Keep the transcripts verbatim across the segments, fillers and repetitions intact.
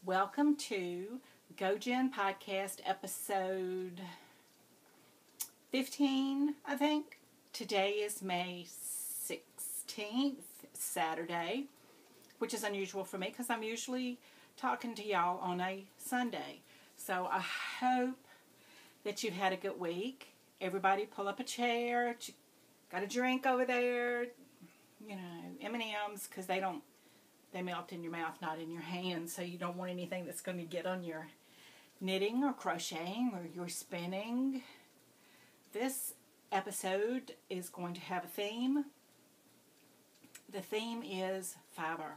Welcome to GoJen Podcast episode fifteen, I think. Today is May sixteenth, Saturday, which is unusual for me because I'm usually talking to y'all on a Sunday. So I hope that you've had a good week. Everybody pull up a chair, got a drink over there, you know, M and M's because they don't They melt in your mouth, not in your hands, so you don't want anything that's going to get on your knitting or crocheting or your spinning. This episode is going to have a theme. The theme is fiber.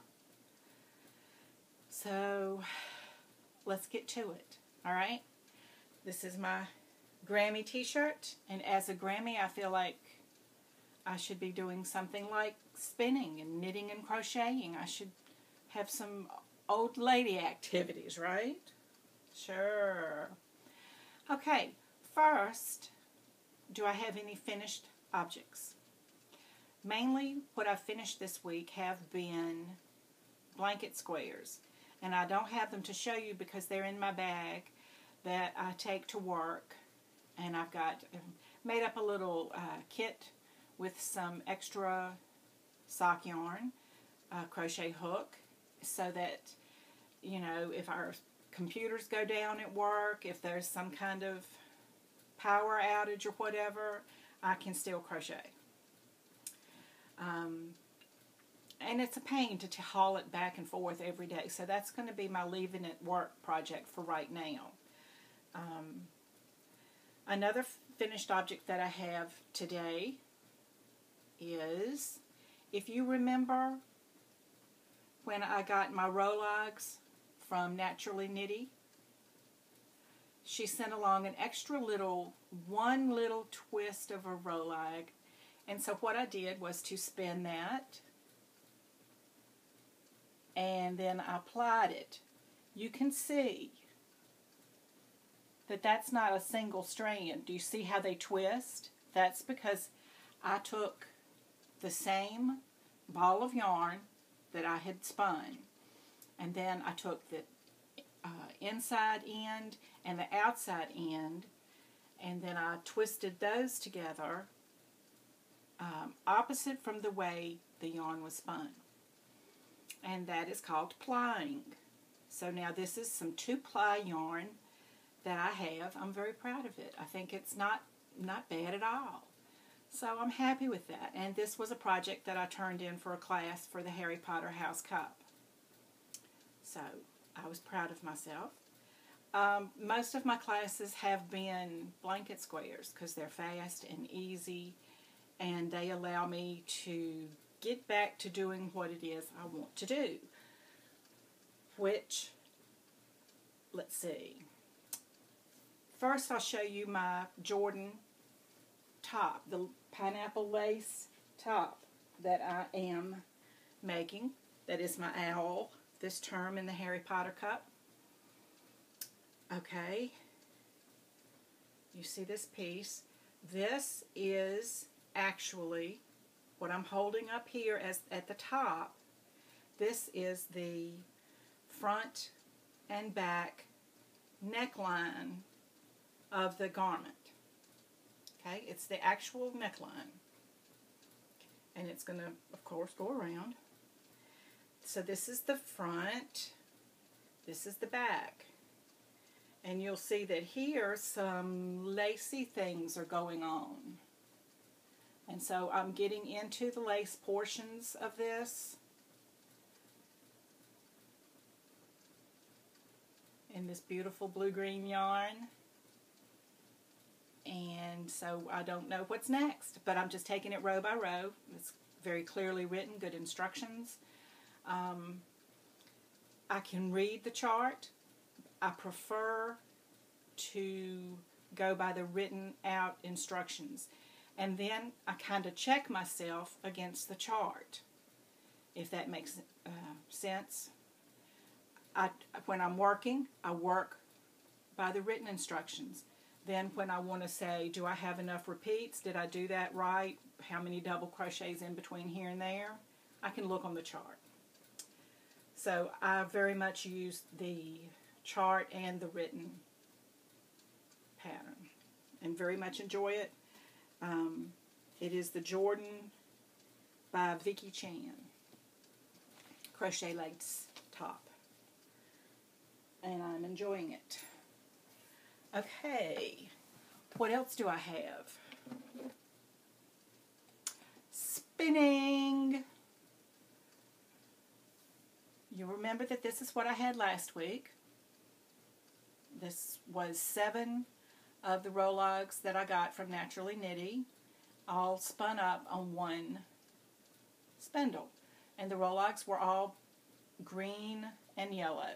So let's get to it, all right? This is my Grammy t-shirt, and as a Grammy, I feel like I should be doing something like spinning and knitting and crocheting. I should have some old lady activities, right? Sure. Okay, first, do I have any finished objects? Mainly what I've finished this week have been blanket squares. And I don't have them to show you because they're in my bag that I take to work. And I've got made up a little uh, kit with some extra sock yarn, a crochet hook, so that, you know, if our computers go down at work, if there's some kind of power outage or whatever, I can still crochet. Um, and it's a pain to, to haul it back and forth every day, so that's going to be my leaving it work project for right now. Um, another finished object that I have today is, if you remember when I got my Rologs from Naturally Knitty, she sent along an extra little, one little twist of a Rolog. And so what I did was to spin that, and then I applied it. You can see that that's not a single strand. Do you see how they twist? That's because I took the same ball of yarn that I had spun, and then I took the uh, inside end and the outside end, and then I twisted those together um, opposite from the way the yarn was spun, and that is called plying. So now this is some two-ply yarn that I have. I'm very proud of it. I think it's not not bad at all. So I'm happy with that. And this was a project that I turned in for a class for the Harry Potter House Cup. So I was proud of myself. Um, most of my classes have been blanket squares because they're fast and easy, and they allow me to get back to doing what it is I want to do. Which, let's see. First I'll show you my Jordan top, the pineapple lace top that I am making. That is my owl this term in the Harry Potter Cup. Okay, you see this piece. This is actually what I'm holding up here as at the top. This is the front and back neckline of the garment. Okay, it's the actual neckline, and it's going to, of course, go around. So this is the front, this is the back, and you'll see that here some lacy things are going on. And so I'm getting into the lace portions of this in this beautiful blue-green yarn. And so I don't know what's next, but I'm just taking it row by row. It's very clearly written, good instructions. Um, I can read the chart. I prefer to go by the written out instructions. And then I kind of check myself against the chart, if that makes uh, sense. I, when I'm working, I work by the written instructions. Then when I want to say, do I have enough repeats? Did I do that right? How many double crochets in between here and there? I can look on the chart. So I very much use the chart and the written pattern and very much enjoy it. Um, it is the Jordan by Vicki Chan crochet lace top, and I'm enjoying it. Okay, what else do I have? Spinning. You remember that this is what I had last week. This was seven of the Rologs that I got from Naturally Knitty, all spun up on one spindle. And the Rologs were all green and yellow.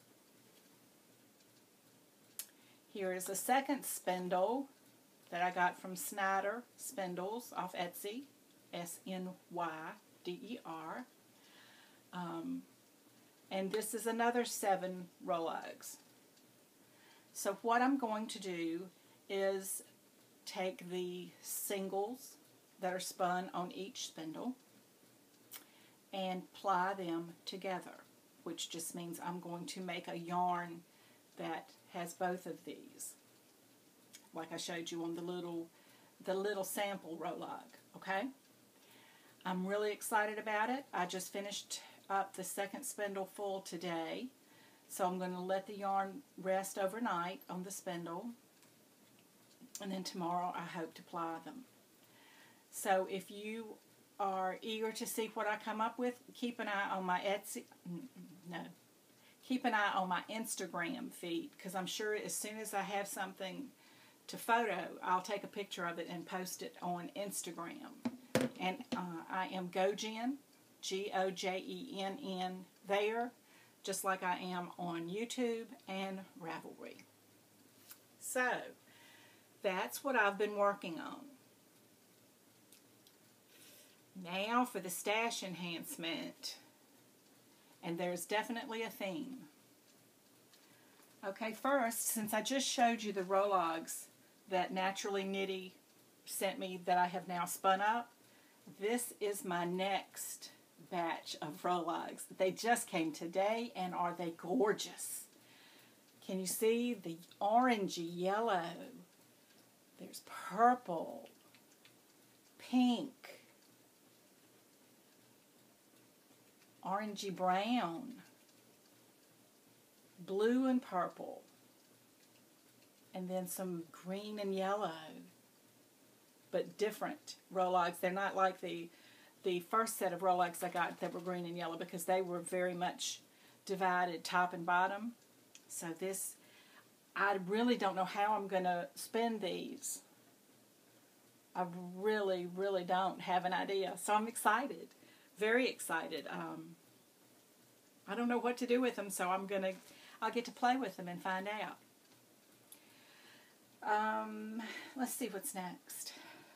Here is a second spindle that I got from Snyder Spindles off Etsy, S N Y D E R. Um, and this is another seven Rologs. So what I'm going to do is take the singles that are spun on each spindle and ply them together, which just means I'm going to make a yarn that has both of these, like I showed you on the little the little sample Rolog. Okay, I'm really excited about it. I just finished up the second spindle full today, so I'm going to let the yarn rest overnight on the spindle, and then tomorrow I hope to ply them. So if you are eager to see what I come up with, keep an eye on my Etsy, no, keep an eye on my Instagram feed, because I'm sure as soon as I have something to photo, I'll take a picture of it and post it on Instagram. And uh, I am gojenn, G O J E N N, there, just like I am on YouTube and Ravelry. So, that's what I've been working on. Now for the stash enhancement. And there's definitely a theme. Okay, first, since I just showed you the Rologs that Naturally Knitty sent me that I have now spun up, this is my next batch of Rologs. They just came today, and are they gorgeous? Can you see the orangey yellow? There's purple, pink, orangey brown, blue and purple, and then some green and yellow, but different Rologs. They're not like the the first set of Rologs I got that were green and yellow, because they were very much divided top and bottom. So this, I really don't know how I'm going to spin these. I really, really don't have an idea. So I'm excited. Very excited. Um, I don't know what to do with them, so I'm gonna, I'll get to play with them and find out. Um, let's see what's next.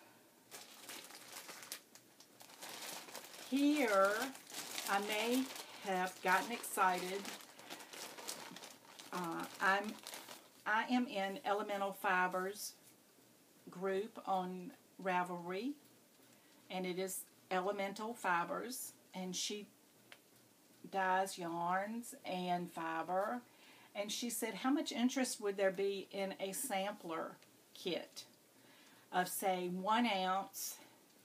Here, I may have gotten excited. Uh, I'm, I am in Elemental Fibers group on Ravelry, and it is Elemental Fibers, and she dyes yarns and fiber, and she said, how much interest would there be in a sampler kit of, say, one ounce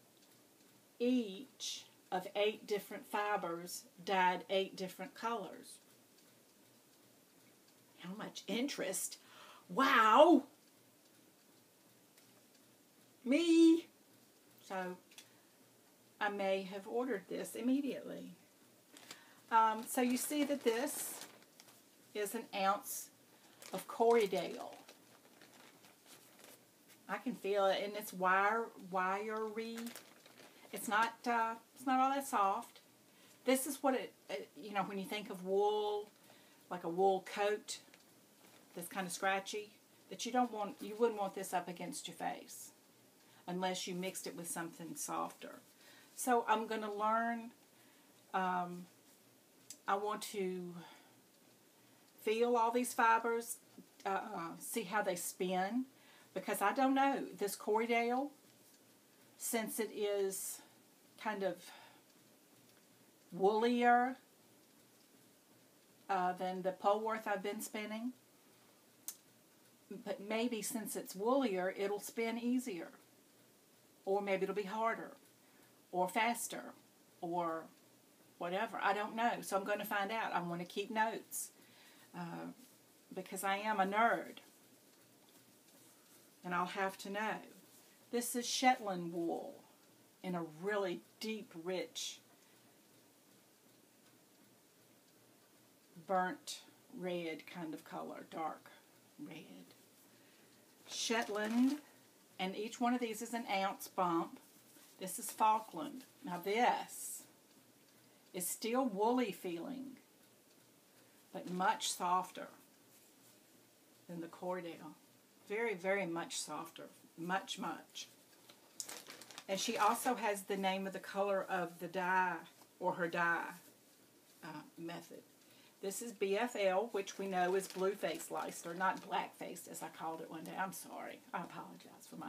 each of eight different fibers dyed eight different colors? How much interest? Wow! Me! So I may have ordered this immediately. Um, so you see that this is an ounce of Corriedale. I can feel it, and it's wire, wiry. It's not, uh, it's not all that soft. This is what it, it, you know, when you think of wool, like a wool coat that's kind of scratchy, that you don't want, you wouldn't want this up against your face unless you mixed it with something softer. So I'm going to learn, um, I want to feel all these fibers, uh, see how they spin, because I don't know, this Corriedale, since it is kind of woollier, uh, than the Polworth I've been spinning. But maybe since it's woollier, it'll spin easier. Or maybe it'll be harder. Or faster. Or whatever. I don't know. So I'm going to find out. I want to keep notes. Uh, because I am a nerd. And I'll have to know. This is Shetland wool in a really deep, rich, burnt red kind of color. Dark red. Shetland, and each one of these is an ounce bump. This is Falkland. Now this is still woolly feeling, but much softer than the Cordell. Very, very much softer. Much, much. And she also has the name of the color of the dye, or her dye uh, method. This is B F L, which we know is blue-faced lice, or not black-faced, as I called it one day. I'm sorry. I apologize for my...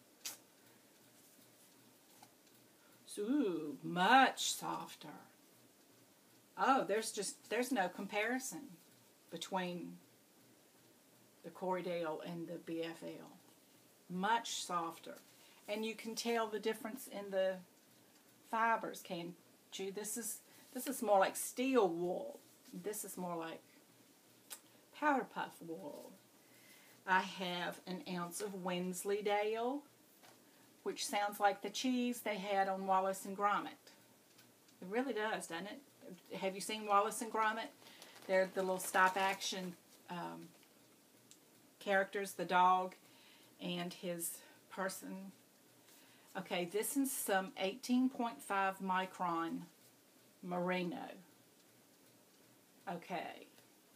Ooh, much softer. Oh, there's just, there's no comparison between the Cordell and the B F L. Much softer. And you can tell the difference in the fibers, can't you? This is, this is more like steel wool. This is more like powder puff wool. I have an ounce of Wensleydale, which sounds like the cheese they had on Wallace and Gromit. It really does, doesn't it? Have you seen Wallace and Gromit? They're the little stop-action um, characters, the dog and his person. Okay, this is some eighteen point five micron merino. Okay,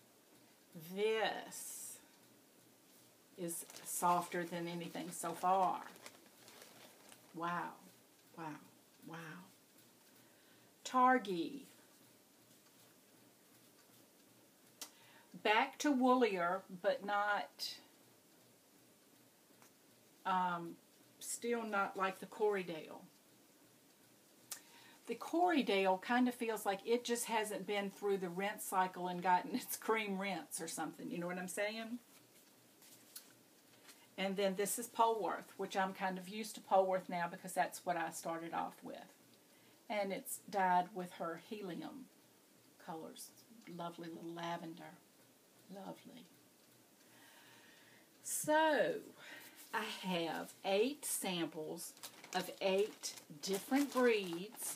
this is softer than anything so far. Wow, wow, wow. Targhee. Back to woollier, but not, um, still not like the Corriedale. The Corriedale kind of feels like it just hasn't been through the rinse cycle and gotten its cream rinse or something. You know what I'm saying? And then this is Polworth, which I'm kind of used to Polworth now because that's what I started off with. And it's dyed with her helium colors. Lovely little lavender. Lovely. So, I have eight samples of eight different breeds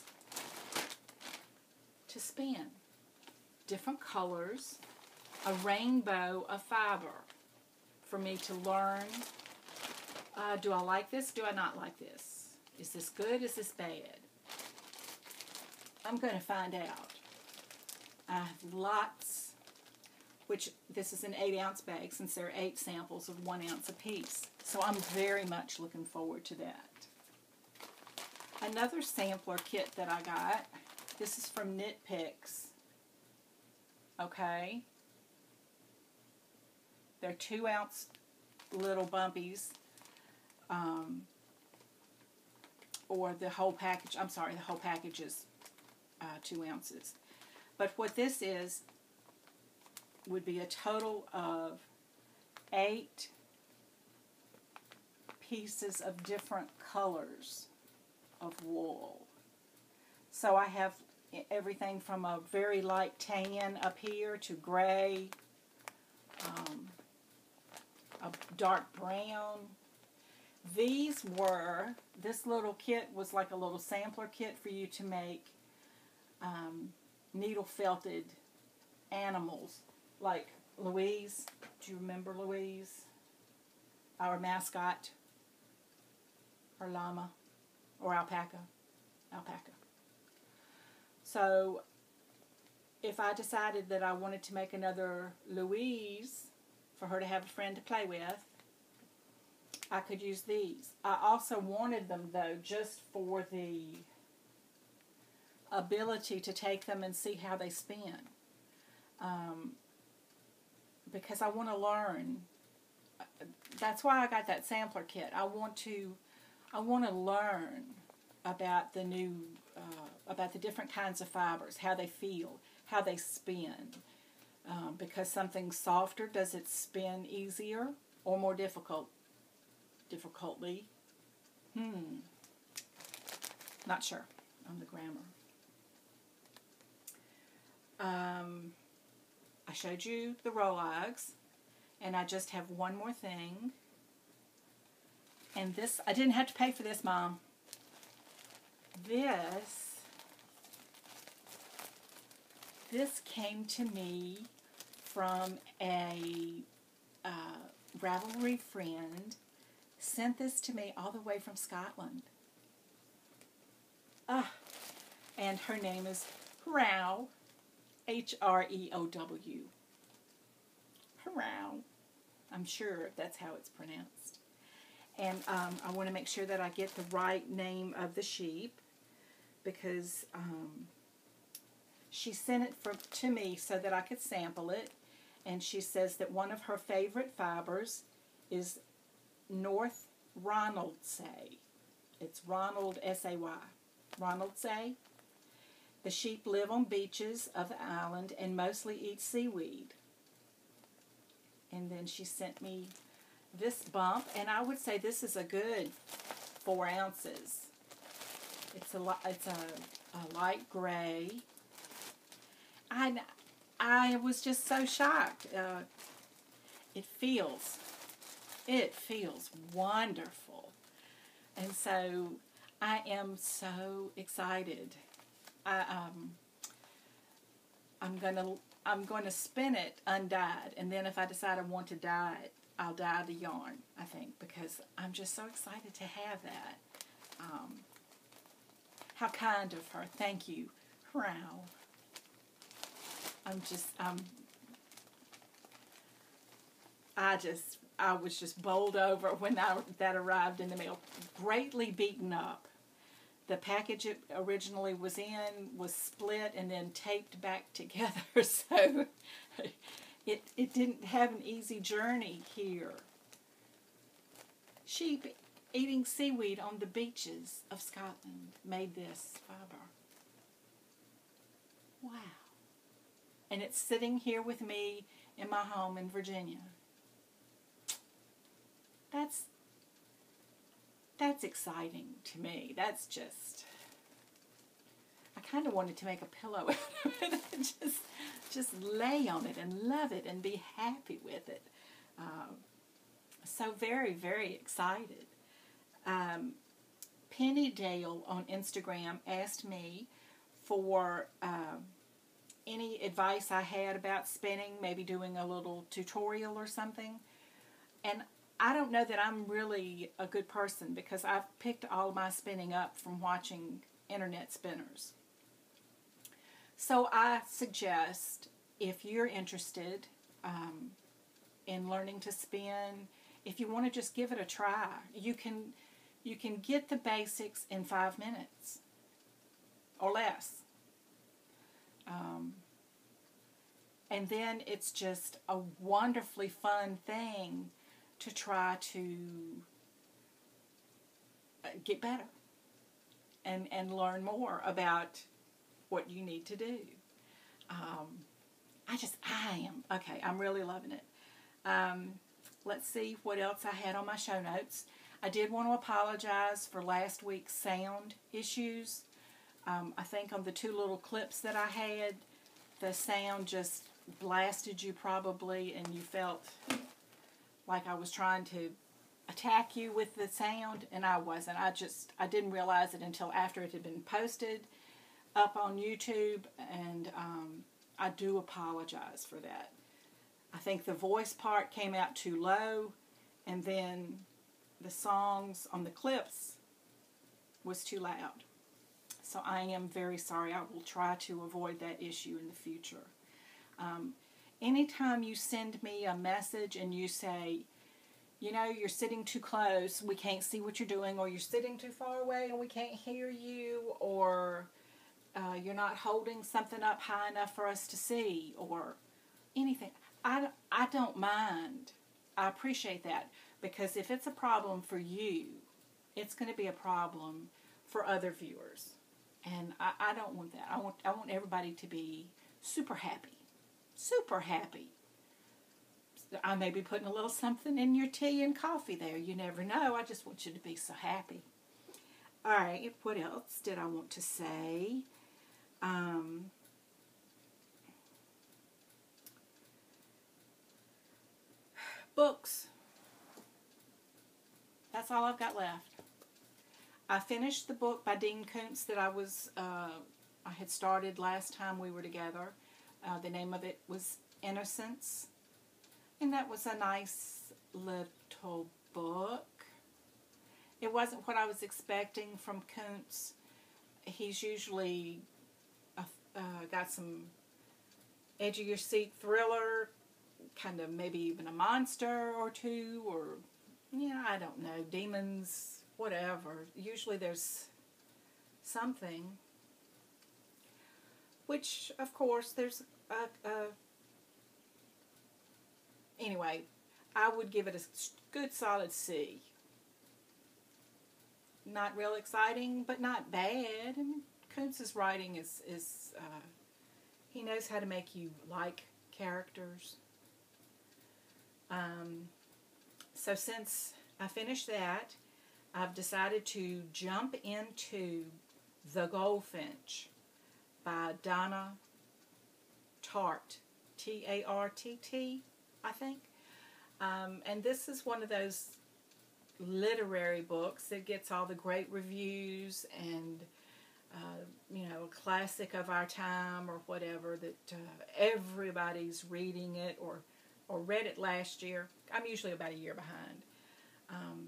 to spin. Different colors. A rainbow of fiber for me to learn. Uh, do I like this? Do I not like this? Is this good? Is this bad? I'm going to find out. I have lots, which this is an eight ounce bag since there are eight samples of one ounce apiece. So I'm very much looking forward to that. Another sampler kit that I got, this is from Knit Picks. Okay. They're two ounce little bumpies. Um, or the whole package, I'm sorry, the whole package is uh, two ounces. But what this is would be a total of eight pieces of different colors of wool. So I have everything from a very light tan up here to gray, um, a dark brown. These were, this little kit was like a little sampler kit for you to make um, needle felted animals. Like Louise, do you remember Louise? Our mascot, or llama, or alpaca, alpaca. So if I decided that I wanted to make another Louise for her to have a friend to play with, I could use these. I also wanted them, though, just for the ability to take them and see how they spin. Um, because I want to learn. That's why I got that sampler kit. I want to, I want to learn about the new, uh, about the different kinds of fibers, how they feel, how they spin. Um, because something softer, does it spin easier or more difficult? Difficultly? Hmm. Not sure on the grammar. Um, I showed you the roll-eyes, and I just have one more thing. And this, I didn't have to pay for this, Mom. This, this came to me from a uh, Ravelry friend. Sent this to me all the way from Scotland. Ah, and her name is Hrow, H R E O W. Hrow. I'm sure that's how it's pronounced. And um, I want to make sure that I get the right name of the sheep, because um, she sent it for, to me so that I could sample it. And she says that one of her favorite fibers is North Ronaldsay. It's Ronald, S A Y. Ronaldsay. The sheep live on beaches of the island and mostly eat seaweed. And then she sent me this bump, and I would say this is a good four ounces. It's a it's a, a light gray. I I was just so shocked. Uh, it feels it feels wonderful, and so I am so excited. I um I'm gonna I'm going to spin it undyed, and then if I decide I want to dye it, I'll dye the yarn, I think, because I'm just so excited to have that. Um, how kind of her. Thank you. Wow. I'm just, um, I just, I was just bowled over when I, that arrived in the mail. Greatly beaten up. The package it originally was in was split and then taped back together, so it, it didn't have an easy journey here. Sheep eating seaweed on the beaches of Scotland made this fiber. Wow. And it's sitting here with me in my home in Virginia. That's That's exciting to me. That's just, I kind of wanted to make a pillow out of it and just, just lay on it and love it and be happy with it. Um, so very, very excited. Um, Penny Dale on Instagram asked me for um, any advice I had about spinning, maybe doing a little tutorial or something. And I don't know that I'm really a good person, because I've picked all my spinning up from watching internet spinners. So I suggest, if you're interested um, in learning to spin, if you want to just give it a try, you can you can get the basics in five minutes or less. Um, and then it's just a wonderfully fun thing to try to get better and, and learn more about what you need to do. Um, I just, I am, okay, I'm really loving it. Um, let's see what else I had on my show notes. I did want to apologize for last week's sound issues. Um, I think on the two little clips that I had, the sound just blasted you probably, and you felt like I was trying to attack you with the sound, and I wasn't. I just, I didn't realize it until after it had been posted up on YouTube, and um, I do apologize for that. I think the voice part came out too low, and then the songs on the clips was too loud. So I am very sorry. I will try to avoid that issue in the future. Um, anytime you send me a message and you say, you know, you're sitting too close, we can't see what you're doing, or you're sitting too far away and we can't hear you, or uh, you're not holding something up high enough for us to see, or anything, I, I don't mind. I appreciate that, because if it's a problem for you, it's going to be a problem for other viewers. And I, I don't want that. I want, I want everybody to be super happy. super happy. I may be putting a little something in your tea and coffee there. You never know. I just want you to be so happy. All right, what else did I want to say? Um, books. That's all I've got left. I finished the book by Dean Koontz that I was uh, I had started last time we were together. Uh, the name of it was Innocence, and that was a nice little book. It wasn't what I was expecting from Koontz. He's usually uh, uh, got some edge of your seat thriller, kind of maybe even a monster or two, or yeah, I don't know, demons, whatever. Usually there's something. Which, of course, there's a, a anyway, I would give it a good solid C. Not real exciting, but not bad. I mean, Koontz's writing is, is uh, he knows how to make you like characters. Um, so since I finished that, I've decided to jump into The Goldfinch by Donna Tartt, T A R T T, I think. Um, and this is one of those literary books that gets all the great reviews and, uh, you know, a classic of our time or whatever, that uh, everybody's reading it or, or read it last year. I'm usually about a year behind. Um,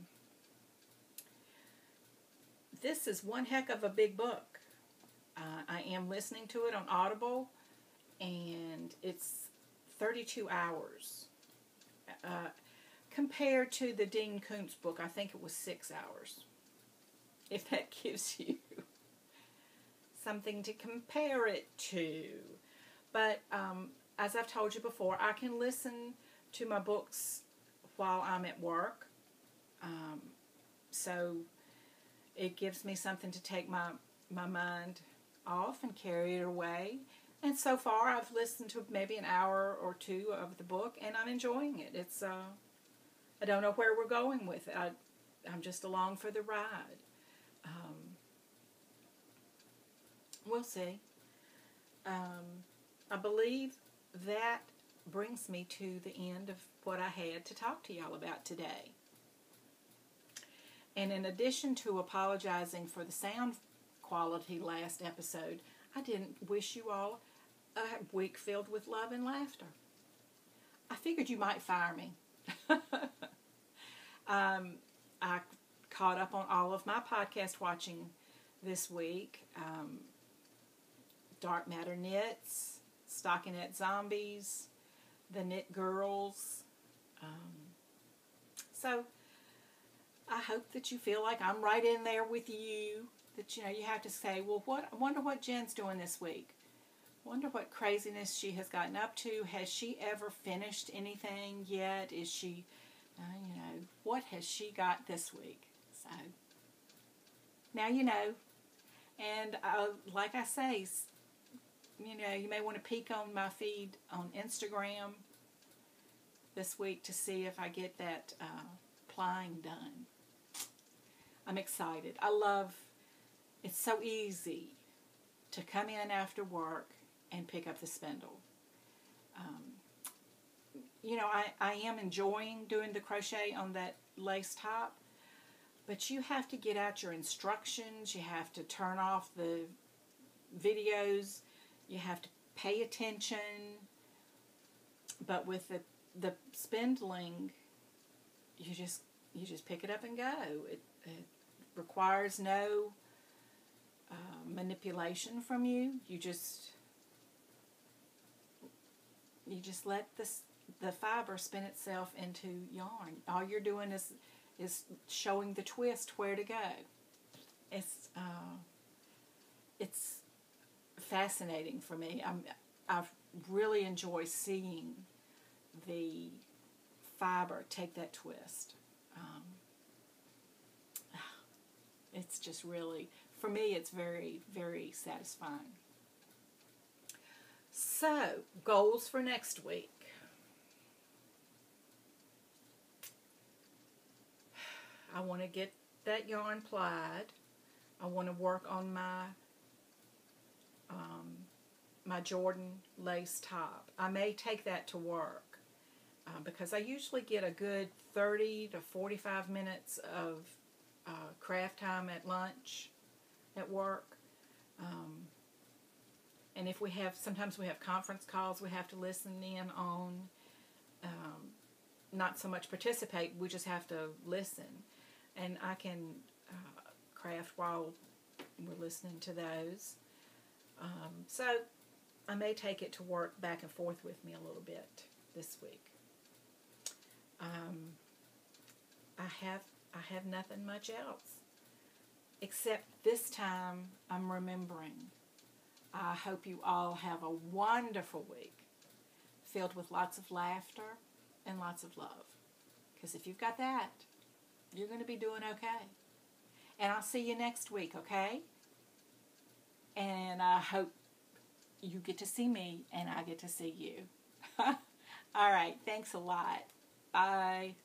this is one heck of a big book. Uh, I am listening to it on Audible, and it's thirty-two hours. Uh, compared to the Dean Koontz book, I think it was six hours. If that gives you something to compare it to. But um, as I've told you before, I can listen to my books while I'm at work. Um, so it gives me something to take my, my mind off and carry it away. And so far I've listened to maybe an hour or two of the book, and I'm enjoying it. It's uh, I don't know where we're going with it. I, I'm just along for the ride. Um, we'll see. Um, I believe that brings me to the end of what I had to talk to y'all about today. And in addition to apologizing for the sound quality last episode, I didn't wish you all a week filled with love and laughter. I figured you might fire me. um, I caught up on all of my podcast watching this week. Um, Dark Matter Knits, Stockinette Zombies, The Knit Girls. Um, so I hope that you feel like I'm right in there with you. That, you know, you have to say, well, what? I wonder what Jen's doing this week. Wonder what craziness she has gotten up to. Has she ever finished anything yet? Is she, uh, you know, what has she got this week? So, now you know. And uh, like I say, you know, you may want to peek on my feed on Instagram this week to see if I get that uh, plying done. I'm excited. I love, it's so easy to come in after work and pick up the spindle. Um, you know, I, I am enjoying doing the crochet on that lace top, but you have to get out your instructions, you have to turn off the videos, you have to pay attention. But with the, the spindling, you just you just pick it up and go. It, it requires no uh, manipulation from you. You just you just let this the fiber spin itself into yarn. All you're doing is is showing the twist where to go. It's uh, it's fascinating for me. I'm I really enjoy seeing the fiber take that twist. Um, it's just really, for me, it's very, very satisfying. So, goals for next week. I want to get that yarn plied. I want to work on my um, my Jordan lace top. I may take that to work uh, because I usually get a good thirty to forty-five minutes of uh, craft time at lunch at work. Um, and if we have, sometimes we have conference calls we have to listen in on. Um, not so much participate, we just have to listen. And I can uh, craft while we're listening to those. Um, so I may take it to work back and forth with me a little bit this week. Um, I have I have nothing much else. Except this time I'm remembering. I hope you all have a wonderful week filled with lots of laughter and lots of love. Because if you've got that, you're going to be doing okay. And I'll see you next week, okay? And I hope you get to see me and I get to see you. All right. Thanks a lot. Bye.